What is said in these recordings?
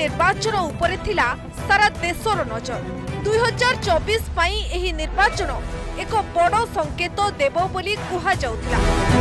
निर्वाचन उपरे थिला सारा देशर नजर। 2024 पई एही निर्वाचन एक बड़ संकेत देव बोली कुहा जाउथिला।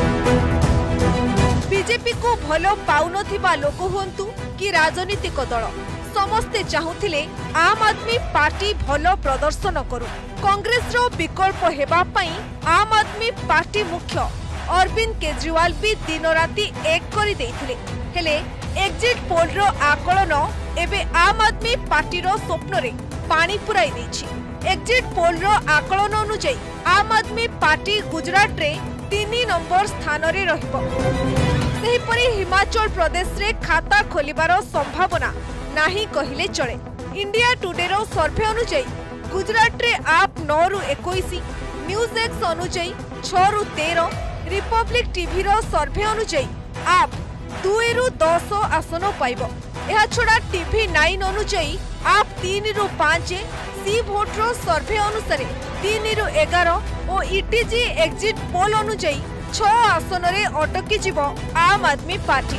बीजेपी को भलो पाउनथिबा लोक हुंतु कि राजनीतिक दल समस्ते चाहुथिले आम आदमी पार्टी भलो प्रदर्शन करू। कांग्रेस रो विकल्प हेबा पई आम आदमी पार्टी मुख्य अरविंद केजरीवाल भी दिन राति एक करि देथिले। हेले एग्जिट पोल रो आकलन एबे आम आदमी पार्टी रो स्वप्न रे पानी पुराई देछि। एग्जिट पोल रो आकलन अनुसार आम आदमी पार्टी गुजरात रे 3 नंबर स्थान रे रहिबो। सेहिपरि हिमाचल प्रदेश रे खाता खोलिबार संभावना नाही कहिले चले। इंडिया टुडे रो सर्वे अनुसार गुजरात रे आप 9 रु 21, न्यूज एक्स अनुसार 6 रु 13, रिपब्लिक टीवी रो सर्वे अनुसार आप 2 रु 10 आसन पाइबो। एहा छडा टीवी 9 अनुसार आप 3 रु 5, सी वोट रो सर्वे अनुसार 3 रु 11 और ईटीजी एग्जिट पोल अनुसार 6 आसन रे अटकी जीवो आम आदमी पार्टी।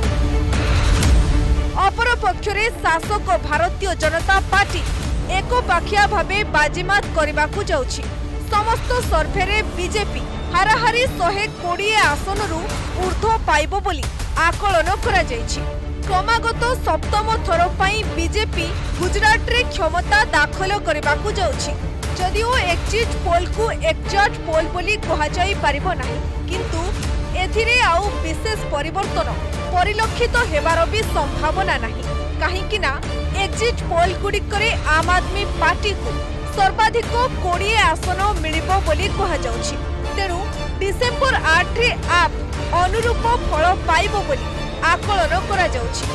अपर पक्षरे शासक भारतीय जनता पार्टी एकपाखिया भावे बाजीमात करबाकू जाउछि। समस्त सर्वे रे बीजेपी हाराहारी 120 आसन रु ऊर्ध्व पाइबो बोली आकलन करा जाइछि। क्रमागत सप्तम थर पई बीजेपी गुजरात रे क्षमता दाखल करबाकू जाउछि। जदिओ एग्जिट पोल को एक्जाक्ट पोल बोली कहा जाई परिबो नाही, किंतु एथिरे आउ विशेष परिवर्तन परिलक्षित हेबार भी संभावना नाही। काहेकि ना एग्जिट पोल गुडिकरे आम आदमी पार्टी को सर्वाधिक 20 आसन मिलिबो बोली कहा जाउछि। तेणु डिसेंबर 8 रे आप अनुरूप फल पाइबो बोली आकलन करा जाउछि।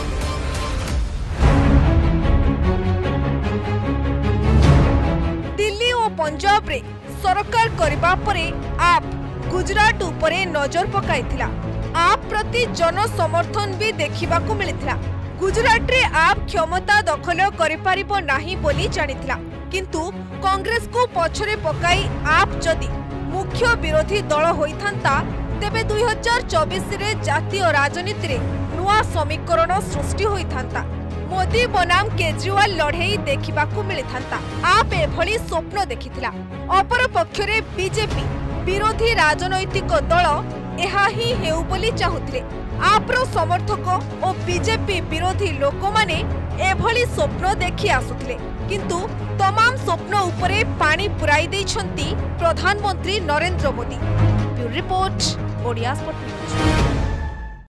दिल्ली और पंजाब रे सरकार करबा परे आप गुजरात उपरे नजर पकाइथिला। आप प्रति जन समर्थन भी देखिबा को मिलिथिला। गुजरात रे आप क्षमता दखल करि पारिबो नाही बोली जानिथिला, किंतु कांग्रेस को पछरे पकाई आप जदि मुख्य विरोधी दल होइथांता तेबे 2024 रे जातीय राजनीति रे नुआ समीकरण सृष्टि होइथांता। मोदी बनाम केजरीवाल लड़ाई देखा मिलता। आप एभली स्वप्न देखिथिला। अपर पक्षरे बीजेपी विरोधी राजनैतिक दल एहा ही हेउ बोली चाहुथिले। आप्र समर्थक और बीजेपी विरोधी लोक माने एभली स्वप्न देखि आसुथिले, किंतु तमाम स्वप्न उपरे पानी पुराई दैछंती प्रधानमंत्री Narendra Modi. Bureau report, Odia sport news.